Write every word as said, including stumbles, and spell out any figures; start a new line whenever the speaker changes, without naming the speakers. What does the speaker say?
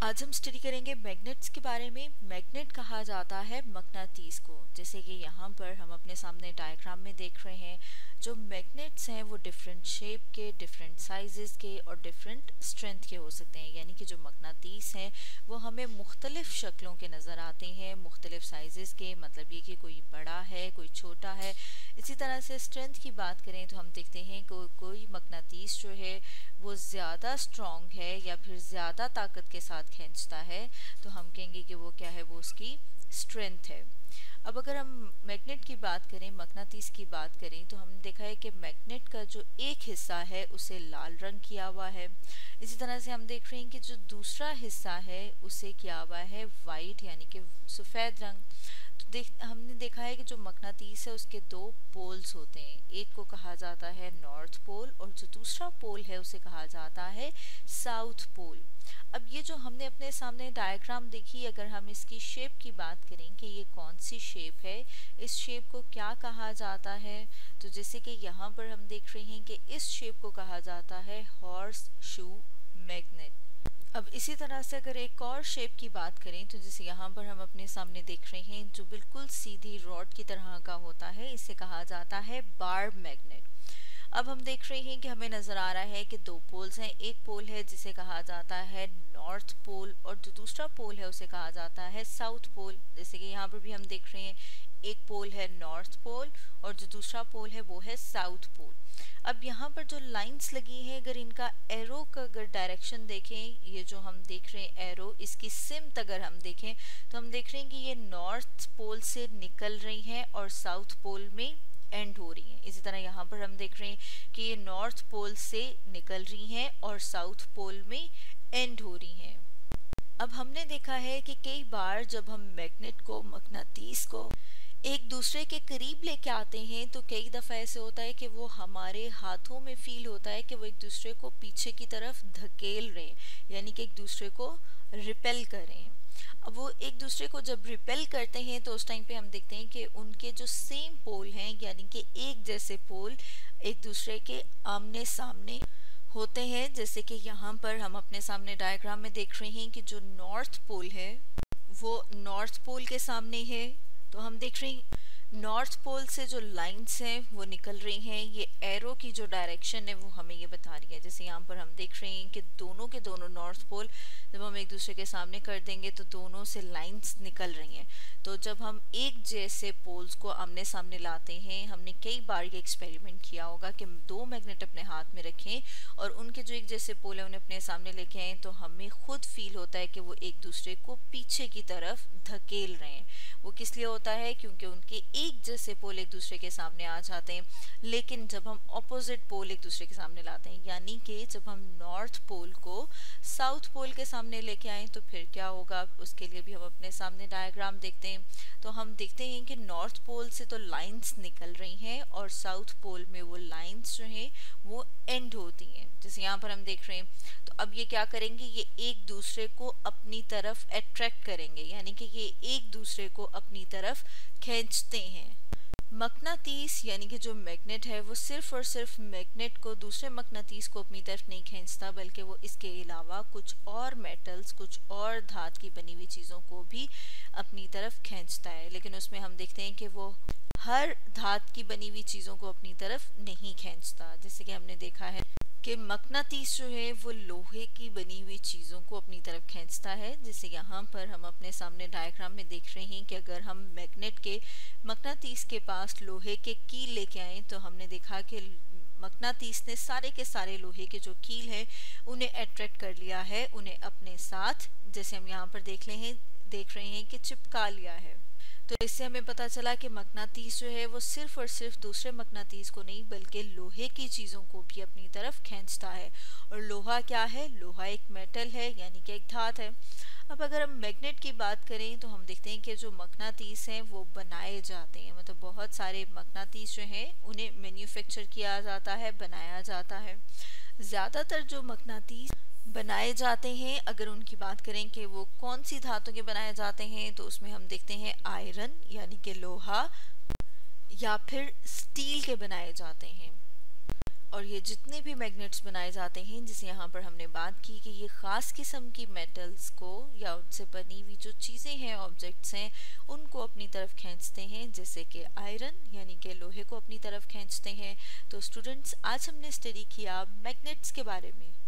आज हम स्टडी करेंगे मैग्नेट्स के बारे में। मैग्नेट कहा जाता है मकनातीस को। जैसे कि यहाँ पर हम अपने सामने डायग्राम में देख रहे हैं, जो मैग्नेट्स हैं वो डिफरेंट शेप के, डिफरेंट साइजेस के और डिफरेंट स्ट्रेंथ के हो सकते हैं। यानी कि जो मकनातीस हैं वो हमें मुख्तलिफ शक्लों के नज़र आते हैं, मुख्तलिफ साइजेस के। मतलब ये कि कोई बड़ा है, कोई छोटा है। इसी तरह से स्ट्रेंथ की बात करें तो हम देखते हैं कि कोई मकनातीस जो है वो ज़्यादा स्ट्रॉन्ग है या फिर ज़्यादा ताकत के साथ खींचता है, तो हम कहेंगे कि वो क्या है, वो उसकी स्ट्रेंथ है। अब अगर हम मैग्नेट की बात करें, मकनातीस की बात करें, तो हमने देखा है कि मैग्नेट का जो एक हिस्सा है उसे लाल रंग किया हुआ है। इसी तरह से हम देख रहे हैं कि जो दूसरा हिस्सा है उसे किया हुआ है वाइट यानी कि सफ़ेद रंग। तो देख हमने देखा है कि जो मकनातीस है उसके दो पोल्स होते हैं। एक को कहा जाता है नॉर्थ पोल और जो दूसरा पोल है उसे कहा जाता है साउथ पोल। अब ये जो हमने अपने सामने डायग्राम देखी, अगर हम इसकी शेप की बात करें कि ये कौन सी शेप है, इस शेप को क्या कहा जाता है, तो जैसे कि यहाँ पर हम देख रहे हैं कि इस शेप को कहा जाता है हॉर्स शू मैग्नेट। अब इसी तरह से अगर एक और शेप की बात करें तो जैसे यहाँ पर हम अपने सामने देख रहे हैं, जो बिल्कुल सीधी रॉड की तरह का होता है, इसे कहा जाता है बार मैग्नेट। अब हम देख रहे हैं कि हमें नज़र आ रहा है कि दो पोल्स हैं। एक पोल है जिसे कहा जाता है नॉर्थ पोल और जो दूसरा पोल है उसे कहा जाता है साउथ पोल। जैसे कि यहाँ पर भी हम देख रहे हैं, एक पोल है नॉर्थ पोल और जो दूसरा पोल है वो है साउथ पोल। अब यहाँ पर जो लाइंस लगी हैं, अगर इनका एरो का अगर डायरेक्शन देखें, ये जो हम देख रहे हैं एरो, इसकी सिमत अगर हम देखें तो हम देख रहे हैं कि ये नॉर्थ पोल से निकल रही हैं और साउथ पोल में एंड हो रही हैं। इसी तरह यहाँ पर हम देख रहे हैं कि ये नॉर्थ पोल से निकल रही हैं और साउथ पोल में एंड हो रही हैं। अब हमने देखा है कि कई बार जब हम मैग्नेट को, मकनातीस को एक दूसरे के करीब लेके आते हैं तो कई दफ़ा ऐसे होता है कि वो हमारे हाथों में फील होता है कि वो एक दूसरे को पीछे की तरफ धकेल रहे हैं, यानी कि एक दूसरे को रिपेल कर रहे हैं। अब वो एक दूसरे को जब रिपेल करते हैं तो उस टाइम पे हम देखते हैं कि उनके जो सेम पोल हैं, यानी कि एक जैसे पोल एक दूसरे के आमने सामने होते हैं। जैसे कि यहाँ पर हम अपने सामने डायग्राम में देख रहे हैं कि जो नॉर्थ पोल है वो नॉर्थ पोल के सामने है। तो हम देख रहे हैं नॉर्थ पोल से जो लाइंस हैं वो निकल रही हैं। ये एरो की जो डायरेक्शन है वो हमें ये बता रही है। जैसे यहाँ पर हम देख रहे हैं कि दोनों के दोनों नॉर्थ पोल जब हम एक दूसरे के सामने कर देंगे तो दोनों से लाइंस निकल रही हैं। तो जब हम एक जैसे पोल्स को आमने सामने लाते हैं, हमने कई बार ये एक्सपेरिमेंट किया होगा कि दो मैग्नेट अपने हाथ में रखें और उनके जो एक जैसे पोल है उन्हें अपने सामने लेके आएँ, तो हमें खुद फील होता है कि वो एक दूसरे को पीछे की तरफ धकेल रहे हैं। वो किस लिए होता है? क्योंकि उनके एक जैसे पोल एक दूसरे के सामने आ जाते हैं। लेकिन जब हम ऑपोजिट पोल एक दूसरे के सामने लाते हैं, यानी कि जब हम नॉर्थ पोल को साउथ पोल के सामने लेके आएँ, तो फिर क्या होगा, उसके लिए भी हम अपने सामने डायग्राम देखते हैं। तो हम देखते हैं कि नॉर्थ पोल से तो लाइंस निकल रही हैं और साउथ पोल में वो लाइंस जो हैं वो एंड होती हैं, जैसे यहाँ पर हम देख रहे हैं। तो अब ये क्या करेंगे, ये एक दूसरे को अपनी तरफ अट्रैक्ट करेंगे, यानी कि ये एक दूसरे को अपनी तरफ खींचते हैं। मकनातीस यानी कि जो मैग्नेट है वो सिर्फ और सिर्फ मैग्नेट को, दूसरे मकनातीस को अपनी तरफ नहीं खींचता, बल्कि वो इसके अलावा कुछ और मेटल्स, कुछ और धात की बनी हुई चीज़ों को भी अपनी तरफ खींचता है। लेकिन उसमें हम देखते हैं कि वो हर धात की बनी हुई चीज़ों को अपनी तरफ नहीं खींचता। जैसे कि हमने देखा है कि मकनातीस जो है वो लोहे की बनी हुई चीज़ों को अपनी तरफ खींचता है। जैसे यहाँ पर हम अपने सामने डायग्राम में देख रहे हैं कि अगर हम मैग्नेट के मकनातीस के पास लोहे के कील लेके आए तो हमने देखा कि मकनातीस ने सारे के सारे लोहे के जो कील हैं उन्हें अट्रैक्ट कर लिया है, उन्हें अपने साथ, जैसे हम यहाँ पर देख रहे हैं देख रहे हैं कि चिपका लिया है। तो इससे हमें पता चला कि मकनातीस जो है वो सिर्फ और सिर्फ दूसरे मकनातीस को नहीं बल्कि लोहे की चीज़ों को भी अपनी तरफ खींचता है। और लोहा क्या है? लोहा एक मेटल है, यानी कि एक धात है। अब अगर हम मैग्नेट की बात करें तो हम देखते हैं कि जो मकनातीस हैं वो बनाए जाते हैं, मतलब बहुत सारे मकनातीस जो हैं उन्हें मैन्युफैक्चर किया जाता है, बनाया जाता है। ज़्यादातर जो मकनातीस बनाए जाते हैं, अगर उनकी बात करें कि वो कौन सी धातु के बनाए जाते हैं, तो उसमें हम देखते हैं आयरन यानी कि लोहा या फिर स्टील के बनाए जाते हैं। और ये जितने भी मैग्नेट्स बनाए जाते हैं, जिसे यहाँ पर हमने बात की कि ये ख़ास किस्म की मेटल्स को या उनसे बनी हुई जो चीज़ें हैं, ऑब्जेक्ट्स हैं, उनको अपनी तरफ खींचते हैं, जैसे कि आयरन यानी कि लोहे को अपनी तरफ खींचते हैं। तो स्टूडेंट्स, आज हमने स्टडी किया मैग्नेट्स के बारे में।